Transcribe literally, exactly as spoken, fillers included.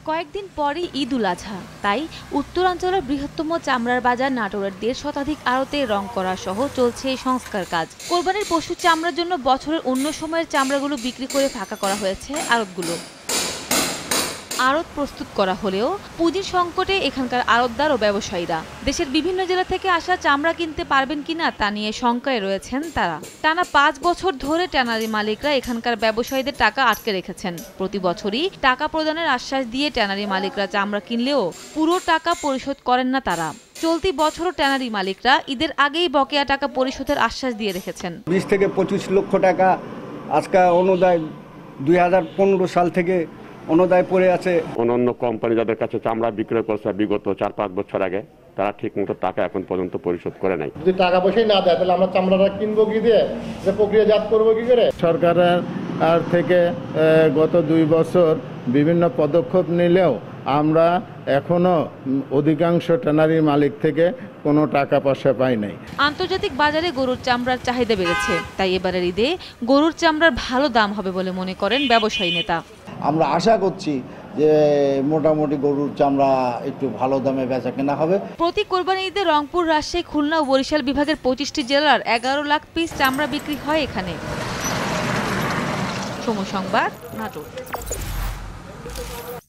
কয়েকদিন পরে ঈদ উল আজহা, তাই উত্তরাঞ্চলের বৃহত্তম চামড়ার বাজার নাটোরের দেড় শতাধিক আড়তে রং করা সহ চলছে এই সংস্কার কাজ। কোরবানির পশুর চামড়ার জন্য বছরের অন্য সময়ের চামড়াগুলো বিক্রি করে ফাঁকা করা হয়েছে আড়তগুলো। আড়ত প্রস্তুত করা হলেও পুঁজির সংকটে এখানকার আড়তদার ও ব্যবসায়ীরা দেশের বিভিন্ন জেলা থেকে আসা চামড়া কিনতে পারবেন কিনা তা নিয়ে শঙ্কায় রয়েছেন তারা। টানা পাঁচ বছর ধরে ট্যানারি মালিকরা এখানকার ব্যবসায়ীদের টাকা আটকে রেখেছেন। প্রতি বছরই টাকা প্রদানের আশ্বাস দিয়ে ট্যানারি মালিকরা চামড়া কিনলেও পুরো টাকা পরিশোধ করেন না তারা। চলতি বছরও ট্যানারি মালিকরা ঈদের আগেই বকেয়া টাকা পরিশোধের আশ্বাস দিয়ে রেখেছেন। বিশ থেকে পঁচিশ লক্ষ টাকা আজকে অনুদায় দুই হাজার পনেরো সাল থেকে অনুদায় পড়ে আছে। অন্যান্য কোম্পানি যাদের কাছে চামড়া বিক্রয় করছে বিগত চার পাঁচ বছর আগে, তারা ঠিক মতো টাকা এখন পর্যন্ত পরিশোধ করে নাই। যদি টাকা পয়সাই না দেয় তাহলে আমরা চামড়াটা কিনবো কি দিয়ে, যে প্রক্রিয়াজাত করবো কি করে? সরকারের আর থেকে গত দুই বছর বিভিন্ন পদক্ষেপ নিলেও আমরা এখনো অধিকাংশ ট্যানারি মালিক থেকে কোনো টাকা পয়সা পাই নাই। আন্তর্জাতিক বাজারে গরুর চামড়ার চাহিদা বেড়েছে, তাই এবারের ঈদে গরুর চামড়ার ভালো দাম হবে বলে মনে করেন ব্যবসায়ী নেতা। আমরা আশা করছি যে মোটামুটি গরুর চামড়া একটু ভালো দামে বেচা কেনা হবে। প্রতি কোরবানি ঈদে রংপুর, রাজশাহী, খুলনা ও বরিশাল বিভাগের পঁচিশটি জেলার এগারো লাখ পিস চামড়া বিক্রি হয় এখানে। সময় সংবাদ, নাটোর।